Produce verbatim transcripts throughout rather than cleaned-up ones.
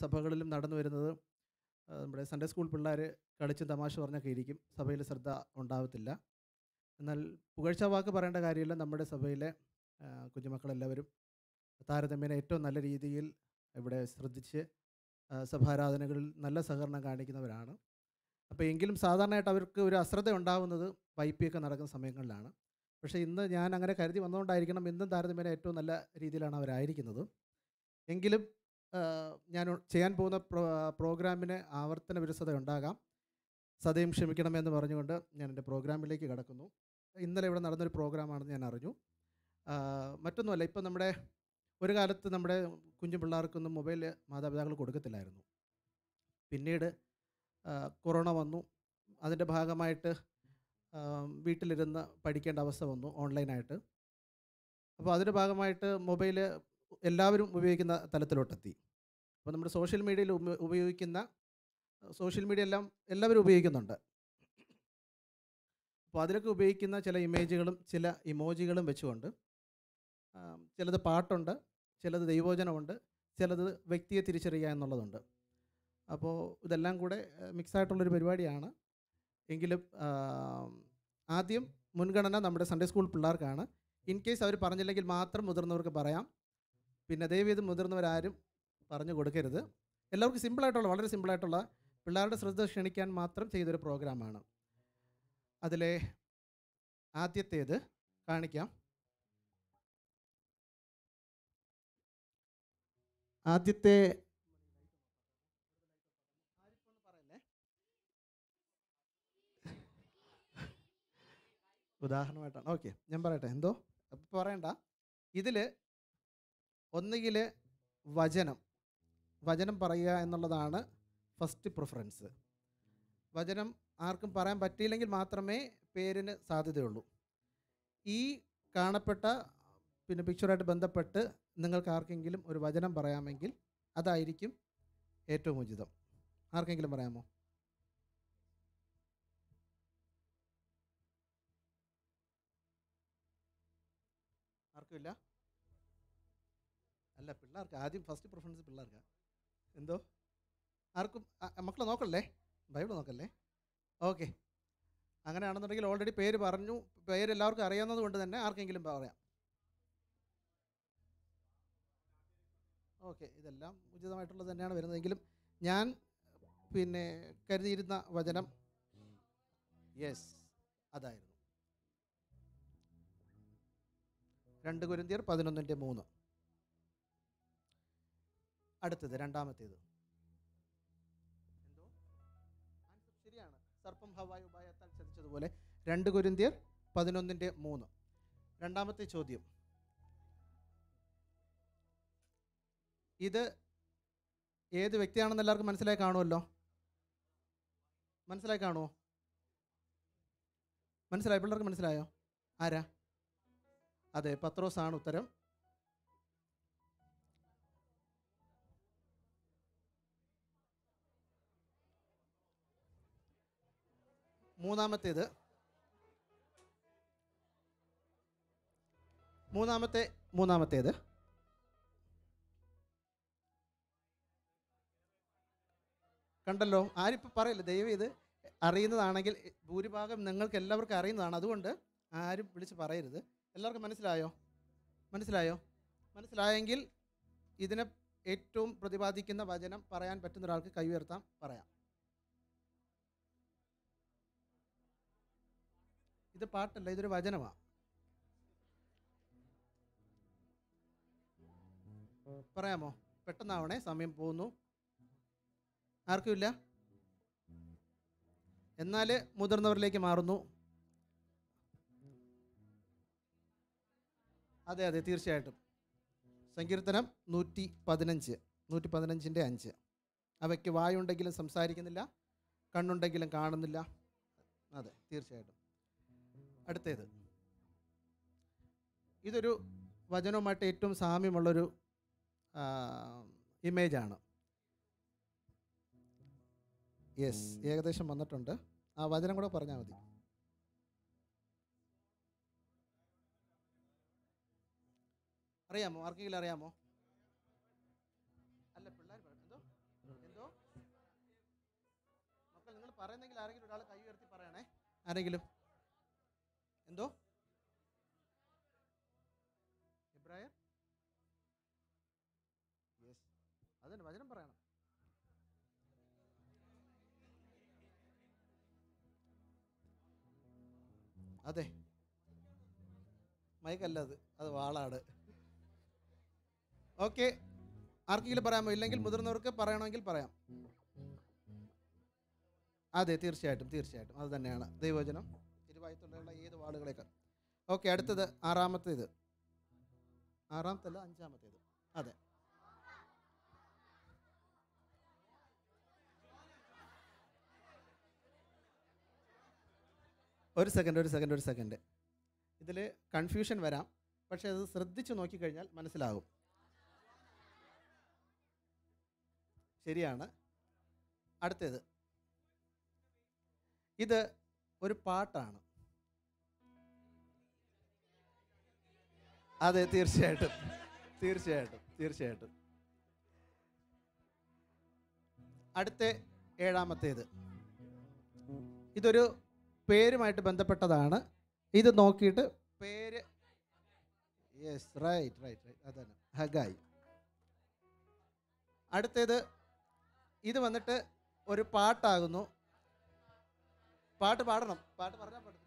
സഭകളിലും നടന്നു വരുന്നത് നമ്മുടെ സൺഡേ സ്കൂൾ പിള്ളേർ കളിച്ചും തമാശ പറഞ്ഞൊക്കെ ഇരിക്കും, സഭയിൽ ശ്രദ്ധ ഉണ്ടാവത്തില്ല. എന്നാൽ പുകഴ്ച വാക്ക് പറയേണ്ട കാര്യമില്ല. നമ്മുടെ സഭയിലെ കുഞ്ഞുമക്കളെല്ലാവരും താരതമ്യേന ഏറ്റവും നല്ല രീതിയിൽ ഇവിടെ ശ്രദ്ധിച്ച് സഭാരാധനകളിൽ നല്ല സഹകരണം കാണിക്കുന്നവരാണ്. അപ്പോൾ എങ്കിലും സാധാരണയായിട്ട് അവർക്ക് ഒരു അശ്രദ്ധ ഉണ്ടാകുന്നത് വൈ പി ഒക്കെ നടക്കുന്ന സമയങ്ങളിലാണ്. പക്ഷേ ഇന്ന് ഞാൻ അങ്ങനെ കരുതി വന്നുകൊണ്ടായിരിക്കണം ഇന്നും താരതമ്യേന ഏറ്റവും നല്ല രീതിയിലാണ് അവരായിരിക്കുന്നത്. എങ്കിലും ഞാൻ ചെയ്യാൻ പോകുന്ന പ്രോ പ്രോഗ്രാമിന് ആവർത്തന വിരസത ഉണ്ടാകാം, സദയം ക്ഷമിക്കണമെന്ന് പറഞ്ഞുകൊണ്ട് ഞാൻ എൻ്റെ പ്രോഗ്രാമിലേക്ക് കടക്കുന്നു. ഇന്നലെ ഇവിടെ നടന്നൊരു പ്രോഗ്രാമാണെന്ന് ഞാൻ അറിഞ്ഞു. മറ്റൊന്നുമല്ല, ഇപ്പം നമ്മുടെ ഒരു കാലത്ത് നമ്മുടെ കുഞ്ഞു പിള്ളേർക്കൊന്നും മൊബൈൽ മാതാപിതാക്കൾ കൊടുക്കത്തില്ലായിരുന്നു. പിന്നീട് കൊറോണ വന്നു, അതിൻ്റെ ഭാഗമായിട്ട് വീട്ടിലിരുന്ന് പഠിക്കേണ്ട അവസ്ഥ വന്നു ഓൺലൈനായിട്ട്. അപ്പോൾ അതിൻ്റെ ഭാഗമായിട്ട് മൊബൈൽ എല്ലാവരും ഉപയോഗിക്കുന്ന തലത്തിലോട്ടെത്തി. അപ്പോൾ നമ്മുടെ സോഷ്യൽ മീഡിയയിൽ ഉപയോഗിക്കുന്ന സോഷ്യൽ മീഡിയ എല്ലാം എല്ലാവരും ഉപയോഗിക്കുന്നുണ്ട്. അപ്പോൾ അതിലൊക്കെ ഉപയോഗിക്കുന്ന ചില ഇമേജുകളും ചില ഇമോജികളും വെച്ചുകൊണ്ട് ചിലത് പാട്ടുണ്ട്, ചിലത് ദൈവവചനമുണ്ട്, ചിലത് വ്യക്തിയെ തിരിച്ചറിയുക എന്നുള്ളതുണ്ട്. അപ്പോൾ ഇതെല്ലാം കൂടെ മിക്സായിട്ടുള്ളൊരു പരിപാടിയാണ്. എങ്കിലും ആദ്യം മുൻഗണന നമ്മുടെ സൺഡേ സ്കൂൾ പിള്ളേർക്കാണ്. ഇൻ കേസ് അവർ പറഞ്ഞില്ലെങ്കിൽ മാത്രം മുതിർന്നവർക്ക് പറയാം. പിന്നെ ദയവേത് മുതിർന്നവരാരും പറഞ്ഞു കൊടുക്കരുത്. എല്ലാവർക്കും സിമ്പിളായിട്ടുള്ള, വളരെ സിമ്പിളായിട്ടുള്ള പിള്ളേരുടെ ശ്രദ്ധ ക്ഷണിക്കാൻ മാത്രം ചെയ്തൊരു പ്രോഗ്രാമാണ്. അതിലെ ആദ്യത്തേത് കാണിക്കാം. ആദ്യത്തെ ഉദാഹരണമായിട്ടാണ്. ഓക്കെ, ഞാൻ പറയട്ടെ. എന്തോ പറയണ്ട. ഇതിൽ ഒന്നുകിൽ വചനം വചനം പറയുക എന്നുള്ളതാണ് ഫസ്റ്റ് പ്രിഫറൻസ്. വചനം ആർക്കും പറയാൻ പറ്റിയില്ലെങ്കിൽ മാത്രമേ പേരിന് സാധ്യതയുള്ളൂ. ഈ കാണപ്പെട്ട പിന്നെ പിക്ചറായിട്ട് ബന്ധപ്പെട്ട് നിങ്ങൾക്ക് ആർക്കെങ്കിലും ഒരു വചനം പറയാമെങ്കിൽ അതായിരിക്കും ഏറ്റവും ഉചിതം. ആർക്കെങ്കിലും പറയാമോ? ആർക്കുമില്ല? അല്ല, പിള്ളേർക്ക് ആദ്യം ഫസ്റ്റ് പ്രിഫറൻസ് പിള്ളേർക്കാണ്. എന്തോ ആർക്കും മക്കളെ നോക്കല്ലേ, ബൈബിൾ നോക്കല്ലേ. ഓക്കെ, അങ്ങനെയാണെന്നുണ്ടെങ്കിൽ ഓൾറെഡി പേര് പറഞ്ഞു, പേരെല്ലാവർക്കും അറിയാവുന്നത് കൊണ്ട് തന്നെ ആർക്കെങ്കിലും പറയാം. ഓക്കെ, ഇതെല്ലാം ഉചിതമായിട്ടുള്ളത് തന്നെയാണ് വരുന്നതെങ്കിലും ഞാൻ പിന്നെ കരുതിയിരുന്ന വചനം യെസ് അതായിരുന്നു. രണ്ട് കൊരിന്ത്യർ പതിനൊന്നിൻ്റെ മൂന്ന്. അടുത്തത് രണ്ടാമത്തേത് എന്തോ ശരിയാണ്, സർപ്പം ഹവ്വായെ ഉപായത്താൽ ചതിച്ചതുപോലെ. രണ്ട് കൊരിന്ത്യർ പതിനൊന്നിൻ്റെ മൂന്ന്. രണ്ടാമത്തെ ചോദ്യം, ഇത് ഏത് വ്യക്തിയാണെന്ന് എല്ലാവർക്കും മനസ്സിലായി കാണുമല്ലോ? മനസ്സിലായി കാണുമോ? മനസ്സിലായി? പിള്ളേർക്ക് മനസ്സിലായോ? ആരാ? അതെ, പത്രോസാണ് ഉത്തരം. മൂന്നാമത്തേത് മൂന്നാമത്തെ മൂന്നാമത്തേത് കണ്ടല്ലോ. ആരിപ്പോൾ പറയില്ല. ദയവ് ഇത് അറിയുന്നതാണെങ്കിൽ ഭൂരിഭാഗം നിങ്ങൾക്ക് എല്ലാവർക്കും അറിയുന്നതാണ്, അതുകൊണ്ട് ആരും വിളിച്ച് പറയരുത്. എല്ലാവർക്കും മനസ്സിലായോ? മനസ്സിലായോ? മനസ്സിലായെങ്കിൽ ഇതിനെ ഏറ്റവും പ്രതിപാദിക്കുന്ന വചനം പറയാൻ പറ്റുന്ന ഒരാൾക്ക് കൈ ഉയർത്താം, പറയാം. ഇത് പാട്ടല്ല, ഇതൊരു വചനമാണ്. പറയാമോ? പെട്ടെന്നാവണേ, സമയം പോകുന്നു. ആർക്കുമില്ല? എന്നാൽ മുതിർന്നവരിലേക്ക് മാറുന്നു. അതെ അതെ തീർച്ചയായിട്ടും. സങ്കീർത്തനം നൂറ്റി പതിനഞ്ച് നൂറ്റി പതിനഞ്ചിൻ്റെ അഞ്ച്. അവയ്ക്ക് വായുണ്ടെങ്കിലും സംസാരിക്കുന്നില്ല, കണ്ണുണ്ടെങ്കിലും കാണുന്നില്ല. അതെ തീർച്ചയായിട്ടും. അടുത്തേത്, ഇതൊരു വചനവുമായിട്ട് ഏറ്റവും സാമ്യമുള്ളൊരു ഇമേജാണ്. യെസ്, ഏകദേശം വന്നിട്ടുണ്ട്. ആ വചനം കൂടെ പറഞ്ഞാൽ മതി. അറിയാമോ? ആർക്കെങ്കിലും അറിയാമോ? അല്ല, പിള്ളേർ എന്തോ പറയുന്നെങ്കിൽ ആരെങ്കിലും ഒരാൾ കൈ ഉയർത്തി പറയണേ. ആരെങ്കിലും? എന്തോ ഇബ്രാഹിം? യെസ്, അതന്നെ വചനം പറയണം. അതെ, മൈക്കല്ല അത്, അത് വാളാണ്. ഓക്കെ, ആർക്കെങ്കിലും പറയാമോ? ഇല്ലെങ്കിൽ മുതിർന്നവർക്ക് പറയണമെങ്കിൽ പറയാം. അതെ, തീർച്ചയായിട്ടും തീർച്ചയായിട്ടും അത് തന്നെയാണ് ദൈവവചനം, ഇരുവായത്തുള്ള ഏത് വാളുകളേക്കാൾ. ഓക്കെ, അടുത്തത് ആറാമത്തേത്. ആറാമത്തല്ല, അഞ്ചാമത്തേത്. അതെ, ഒരു സെക്കൻഡ് ഒരു സെക്കൻഡ് ഒരു സെക്കൻഡ് ഇതിൽ കൺഫ്യൂഷൻ വരാം, പക്ഷേ അത് ശ്രദ്ധിച്ച് നോക്കിക്കഴിഞ്ഞാൽ മനസ്സിലാകും. ശരിയാണ്. അടുത്തത്, ഇത് ഒരു പാട്ടാണ്. അതെ, തീർച്ചയായിട്ടും തീർച്ചയായിട്ടും തീർച്ചയായിട്ടും. അടുത്ത ഏഴാമത്തേത്, ഇതൊരു പേരുമായിട്ട് ബന്ധപ്പെട്ടതാണ്. ഇത് നോക്കിയിട്ട് പേര്. യെസ്, റൈറ്റ് റൈറ്റ് റൈറ്റ് അതാണ് ഹഗായി. അടുത്തത്, ഇത് വന്നിട്ട് ഒരു പാട്ടാകുന്നു. പാട്ട് പാടണം, പാട്ട് പറഞ്ഞാൽ പറ്റത്തില്ല.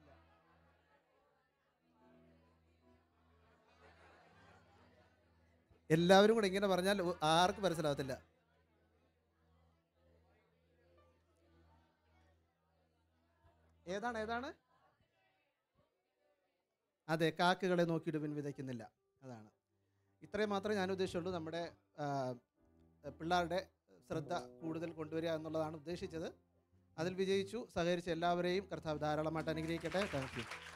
എല്ലാവരും കൂടെ ഇങ്ങനെ പറഞ്ഞാൽ ആർക്കും മനസ്സിലാവത്തില്ല. ഏതാണ് ഏതാണ്? അതെ, കാക്കകളെ നോക്കിയിടുവിൻ വിതയ്ക്കുന്നില്ല. അതാണ്. ഇത്രയും മാത്രമേ ഞാൻ ഉദ്ദേശിച്ചുള്ളൂ. നമ്മുടെ പിള്ളേരുടെ ശ്രദ്ധ കൂടുതൽ കൊണ്ടുവരിക എന്നുള്ളതാണ് ഉദ്ദേശിച്ചത്. അതിൽ വിജയിച്ചു. സഹകരിച്ച എല്ലാവരെയും കർത്താവ് ധാരാളമായിട്ട് അനുഗ്രഹിക്കട്ടെ. Thank U.